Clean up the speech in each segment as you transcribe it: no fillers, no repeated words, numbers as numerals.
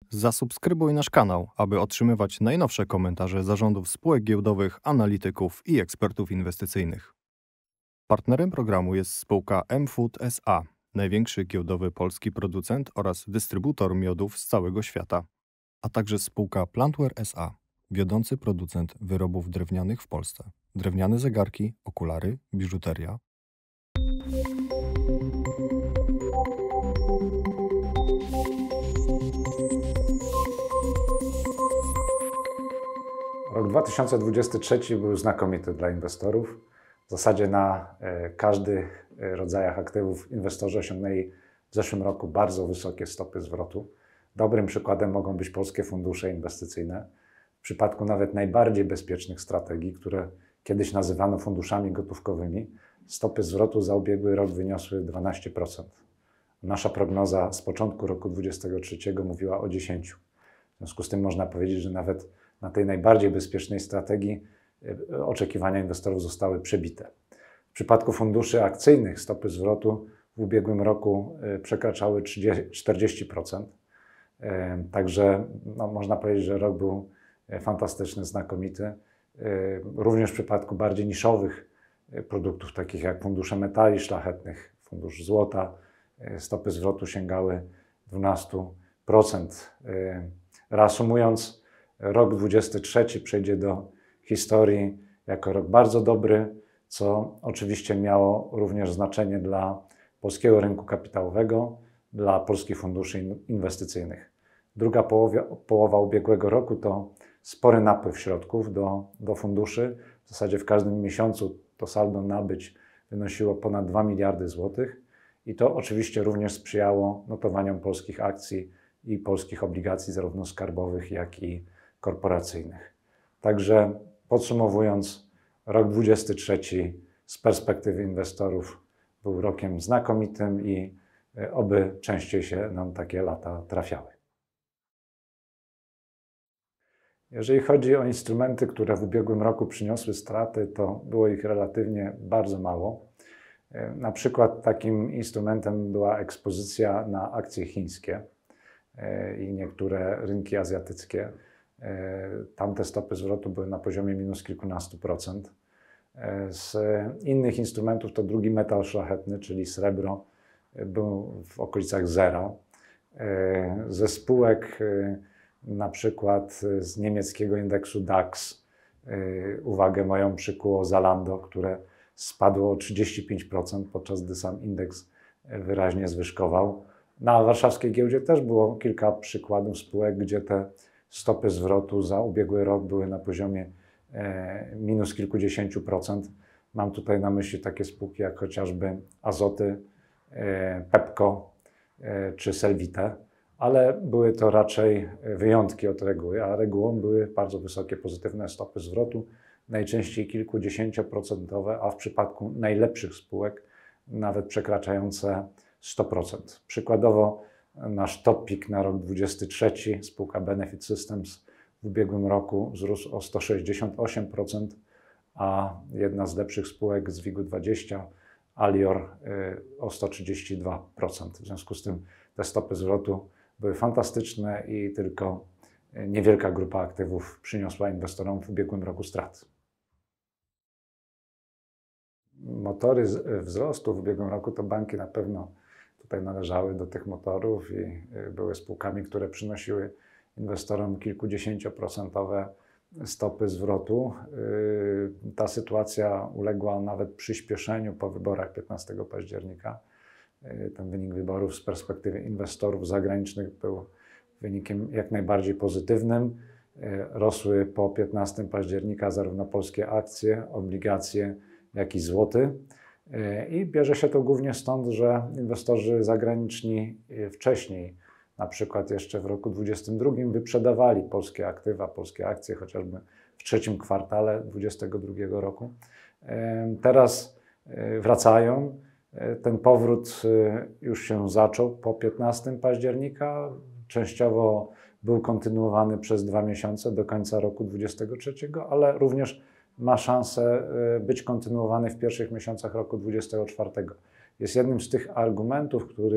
Zasubskrybuj nasz kanał, aby otrzymywać najnowsze komentarze zarządów spółek giełdowych, analityków i ekspertów inwestycyjnych. Partnerem programu jest spółka M-Food SA, największy giełdowy polski producent oraz dystrybutor miodów z całego świata, a także spółka Plantware SA, wiodący producent wyrobów drewnianych w Polsce. Drewniane zegarki, okulary, biżuteria. Rok 2023 był znakomity dla inwestorów. W zasadzie na każdych rodzajach aktywów inwestorzy osiągnęli w zeszłym roku bardzo wysokie stopy zwrotu. Dobrym przykładem mogą być polskie fundusze inwestycyjne. W przypadku nawet najbardziej bezpiecznych strategii, które kiedyś nazywano funduszami gotówkowymi, stopy zwrotu za ubiegły rok wyniosły 12%. Nasza prognoza z początku roku 2023 mówiła o 10%. W związku z tym można powiedzieć, że nawet na tej najbardziej bezpiecznej strategii oczekiwania inwestorów zostały przebite. W przypadku funduszy akcyjnych stopy zwrotu w ubiegłym roku przekraczały 40%. Także można powiedzieć, że rok był fantastyczny, znakomity. Również w przypadku bardziej niszowych produktów, takich jak fundusze metali szlachetnych, fundusz złota, stopy zwrotu sięgały 12%. Reasumując, rok 2023 przejdzie do historii jako rok bardzo dobry, co oczywiście miało również znaczenie dla polskiego rynku kapitałowego, dla polskich funduszy inwestycyjnych. Druga połowa ubiegłego roku to spory napływ środków do funduszy. W zasadzie w każdym miesiącu to saldo nabyć wynosiło ponad 2 miliardy złotych i to oczywiście również sprzyjało notowaniom polskich akcji i polskich obligacji, zarówno skarbowych, jak i korporacyjnych. Także podsumowując, rok 2023 z perspektywy inwestorów był rokiem znakomitym i oby częściej się nam takie lata trafiały. Jeżeli chodzi o instrumenty, które w ubiegłym roku przyniosły straty, to było ich relatywnie bardzo mało. Na przykład takim instrumentem była ekspozycja na akcje chińskie i niektóre rynki azjatyckie. Tamte stopy zwrotu były na poziomie minus kilkunastu procent. Z innych instrumentów to drugi metal szlachetny, czyli srebro, był w okolicach zera. Ze spółek na przykład z niemieckiego indeksu DAX uwagę moją przykuło Zalando, które spadło o 35%, podczas gdy sam indeks wyraźnie zwyżkował. Na warszawskiej giełdzie też było kilka przykładów spółek, gdzie te stopy zwrotu za ubiegły rok były na poziomie minus kilkudziesięciu procent. Mam tutaj na myśli takie spółki jak chociażby Azoty, Pepco czy Selwite, ale były to raczej wyjątki od reguły, a regułą były bardzo wysokie pozytywne stopy zwrotu, najczęściej kilkudziesięcioprocentowe, a w przypadku najlepszych spółek nawet przekraczające 100%. Przykładowo nasz top pick na rok 2023, spółka Benefit Systems, w ubiegłym roku wzrósł o 168%, a jedna z lepszych spółek z WIG-20, Alior, o 132%. W związku z tym te stopy zwrotu były fantastyczne i tylko niewielka grupa aktywów przyniosła inwestorom w ubiegłym roku straty. Motory wzrostu w ubiegłym roku to banki na pewno tutaj należały do tych motorów i były spółkami, które przynosiły inwestorom kilkudziesięcioprocentowe stopy zwrotu. Ta sytuacja uległa nawet przyspieszeniu po wyborach 15 października. Ten wynik wyborów z perspektywy inwestorów zagranicznych był wynikiem jak najbardziej pozytywnym. Rosły po 15 października zarówno polskie akcje, obligacje, jak i złoty. I bierze się to głównie stąd, że inwestorzy zagraniczni wcześniej, na przykład jeszcze w roku 2022, wyprzedawali polskie aktywa, polskie akcje, chociażby w trzecim kwartale 2022 roku. Teraz wracają. Ten powrót już się zaczął po 15 października. Częściowo był kontynuowany przez 2 miesiące do końca roku 2023, ale również ma szansę być kontynuowany w pierwszych miesiącach roku 2024. Jest jednym z tych argumentów, który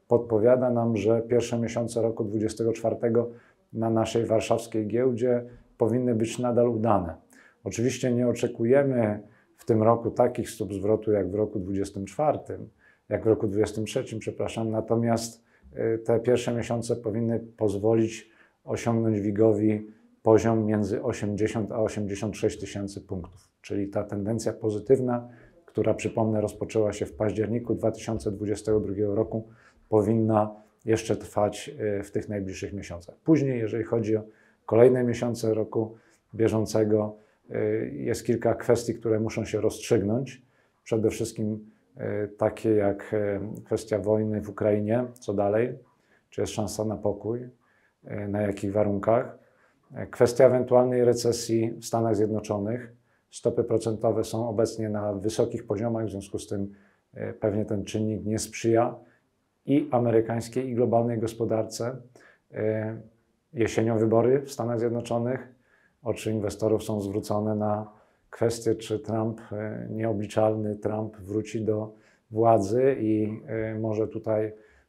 podpowiada nam, że pierwsze miesiące roku 2024 na naszej warszawskiej giełdzie powinny być nadal udane. Oczywiście nie oczekujemy w tym roku takich stóp zwrotu jak w roku 2024, jak w roku 2023, przepraszam, natomiast te pierwsze miesiące powinny pozwolić osiągnąć WIG-owi poziom między 80 a 86 tysięcy punktów, czyli ta tendencja pozytywna, która, przypomnę, rozpoczęła się w październiku 2022 roku, powinna jeszcze trwać w tych najbliższych miesiącach. Później, jeżeli chodzi o kolejne miesiące roku bieżącego, jest kilka kwestii, które muszą się rozstrzygnąć. Przede wszystkim takie jak kwestia wojny w Ukrainie, co dalej, czy jest szansa na pokój, na jakich warunkach. Kwestia ewentualnej recesji w Stanach Zjednoczonych. Stopy procentowe są obecnie na wysokich poziomach, w związku z tym pewnie ten czynnik nie sprzyja i amerykańskiej, i globalnej gospodarce. Jesienią wybory w Stanach Zjednoczonych. Oczy inwestorów są zwrócone na kwestię, czy Trump, nieobliczalny Trump, wróci do władzy i może tutaj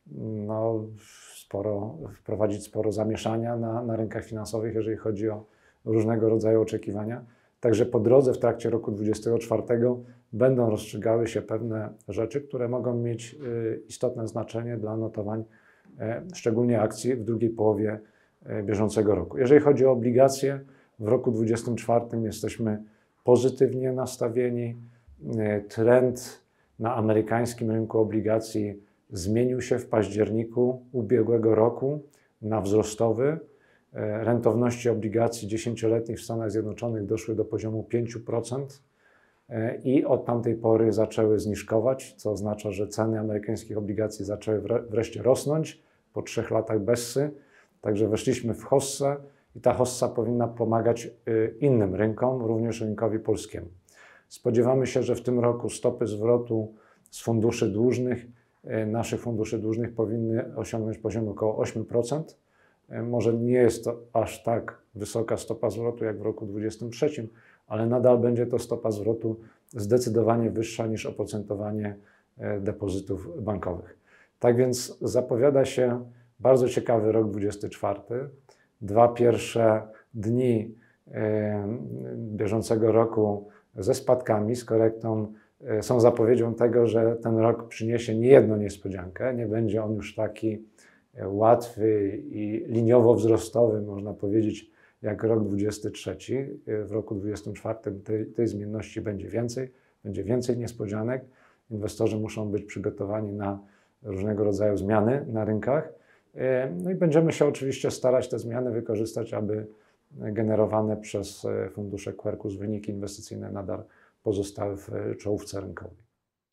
wprowadzić sporo zamieszania na rynkach finansowych, jeżeli chodzi o różnego rodzaju oczekiwania. Także po drodze w trakcie roku 2024 będą rozstrzygały się pewne rzeczy, które mogą mieć istotne znaczenie dla notowań, szczególnie akcji w drugiej połowie bieżącego roku. Jeżeli chodzi o obligacje, w roku 2024 jesteśmy pozytywnie nastawieni. Trend na amerykańskim rynku obligacji zmienił się w październiku ubiegłego roku na wzrostowy. Rentowności obligacji 10-letnich w Stanach Zjednoczonych doszły do poziomu 5% i od tamtej pory zaczęły zniżkować, co oznacza, że ceny amerykańskich obligacji zaczęły wreszcie rosnąć po 3 latach bessy. Także weszliśmy w hossę i ta hossa powinna pomagać innym rynkom, również rynkowi polskiemu. Spodziewamy się, że w tym roku stopy zwrotu z funduszy dłużnych, naszych funduszy dłużnych powinny osiągnąć poziom około 8%. Może nie jest to aż tak wysoka stopa zwrotu jak w roku 2023, ale nadal będzie to stopa zwrotu zdecydowanie wyższa niż oprocentowanie depozytów bankowych. Tak więc zapowiada się bardzo ciekawy rok 2024. 2 pierwsze dni bieżącego roku ze spadkami, z korektą, są zapowiedzią tego, że ten rok przyniesie niejedną niespodziankę. Nie będzie on już taki łatwy i liniowo wzrostowy, można powiedzieć, jak rok 2023. W roku 2024 tej zmienności będzie więcej niespodzianek. Inwestorzy muszą być przygotowani na różnego rodzaju zmiany na rynkach. No i będziemy się oczywiście starać te zmiany wykorzystać, aby generowane przez fundusze Quercus wyniki inwestycyjne nadal pozostały w czołówce rynkowej.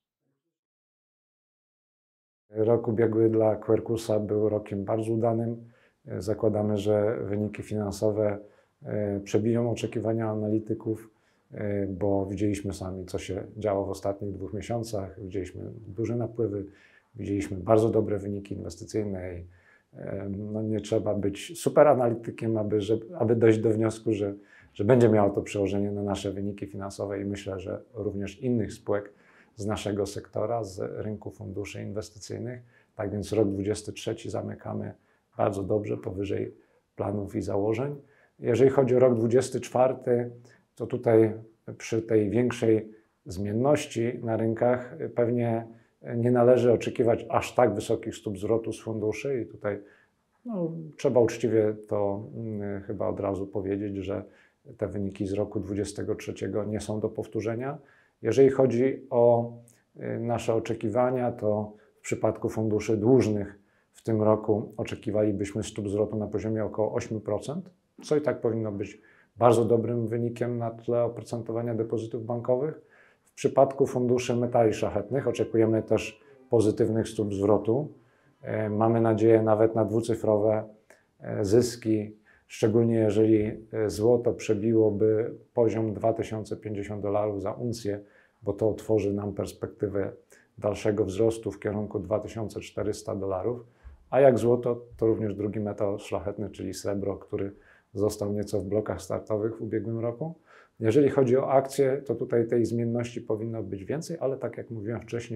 Rok ubiegły dla Quercusa był rokiem bardzo udanym. Zakładamy, że wyniki finansowe przebiją oczekiwania analityków, bo widzieliśmy sami, co się działo w ostatnich 2 miesiącach. Widzieliśmy duże napływy, widzieliśmy bardzo dobre wyniki inwestycyjne i nie trzeba być super analitykiem, aby dojść do wniosku, że będzie miało to przełożenie na nasze wyniki finansowe i myślę, że również innych spółek z naszego sektora, z rynku funduszy inwestycyjnych. Tak więc rok 2023 zamykamy bardzo dobrze, powyżej planów i założeń. Jeżeli chodzi o rok 2024, to tutaj przy tej większej zmienności na rynkach pewnie nie należy oczekiwać aż tak wysokich stóp zwrotu z funduszy i tutaj trzeba uczciwie to chyba od razu powiedzieć, że te wyniki z roku 2023 nie są do powtórzenia. Jeżeli chodzi o nasze oczekiwania, to w przypadku funduszy dłużnych w tym roku oczekiwalibyśmy stóp zwrotu na poziomie około 8%, co i tak powinno być bardzo dobrym wynikiem na tle oprocentowania depozytów bankowych. W przypadku funduszy metali szlachetnych oczekujemy też pozytywnych stóp zwrotu. Mamy nadzieję nawet na dwucyfrowe zyski, szczególnie jeżeli złoto przebiłoby poziom $2050 za uncję, bo to otworzy nam perspektywę dalszego wzrostu w kierunku $2400. A jak złoto, to również drugi metal szlachetny, czyli srebro, który został nieco w blokach startowych w ubiegłym roku. Jeżeli chodzi o akcje, to tutaj tej zmienności powinno być więcej, ale tak jak mówiłem wcześniej,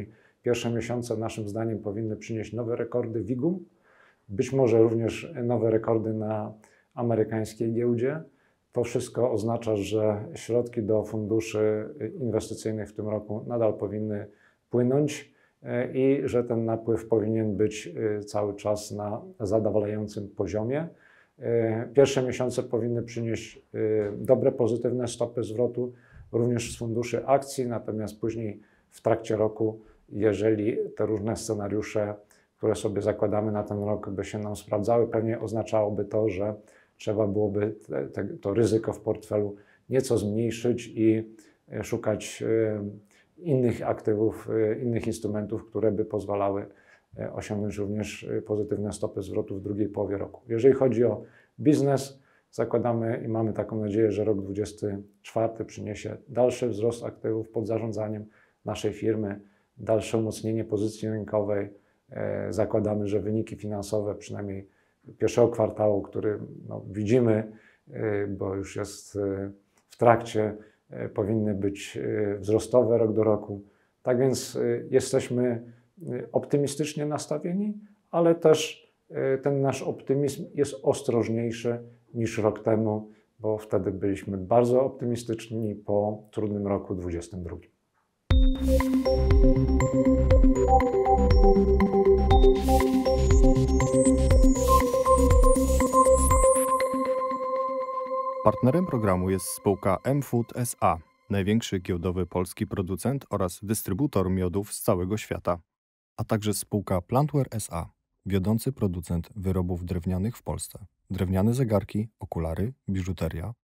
Pierwsze miesiące naszym zdaniem powinny przynieść nowe rekordy WIG-u, być może również nowe rekordy na amerykańskiej giełdzie. To wszystko oznacza, że środki do funduszy inwestycyjnych w tym roku nadal powinny płynąć i że ten napływ powinien być cały czas na zadowalającym poziomie. Pierwsze miesiące powinny przynieść dobre, pozytywne stopy zwrotu również z funduszy akcji, natomiast później w trakcie roku, jeżeli te różne scenariusze, które sobie zakładamy na ten rok, by się nam sprawdzały, pewnie oznaczałoby to, że trzeba byłoby to ryzyko w portfelu nieco zmniejszyć i szukać innych aktywów, innych instrumentów, które by pozwalały osiągnąć również pozytywne stopy zwrotu w drugiej połowie roku. Jeżeli chodzi o biznes, zakładamy i mamy taką nadzieję, że rok 2024 przyniesie dalszy wzrost aktywów pod zarządzaniem naszej firmy, dalsze umocnienie pozycji rynkowej. Zakładamy, że wyniki finansowe, przynajmniej pierwszego kwartału, który widzimy, bo już jest w trakcie, powinny być wzrostowe rok do roku. Tak więc jesteśmy optymistycznie nastawieni, ale też ten nasz optymizm jest ostrożniejszy niż rok temu, bo wtedy byliśmy bardzo optymistyczni po trudnym roku 2022. Partnerem programu jest spółka mFood SA, największy giełdowy polski producent oraz dystrybutor miodów z całego świata, a także spółka Plantware SA, wiodący producent wyrobów drewnianych w Polsce. Drewniane zegarki, okulary, biżuteria,